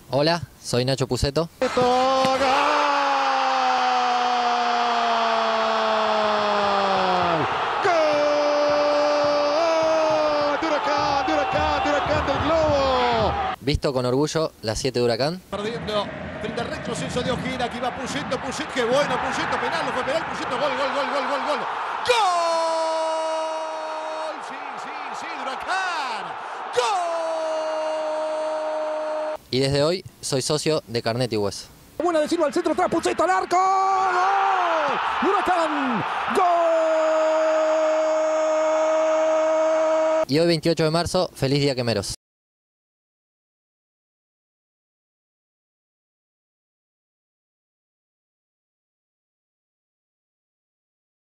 Hola, soy Nacho Puceto. ¡Gol! ¡Gol! ¡De Huracán del Globo! Visto con orgullo las 7 de Huracán. Perdiendo frente al retroceso de Ojeda, aquí va Puceto, qué bueno, Puceto, penal, no fue penal, Puceto, gol. ¡Gol! Sí, de Huracán. ¡Gol! Y desde hoy soy socio de Carnet y Hueso. Buena de Silva al centro, tras Puceto al arco. ¡Gol! ¡Huracán! ¡Gol! Y hoy 28 de marzo, feliz día Quemeros.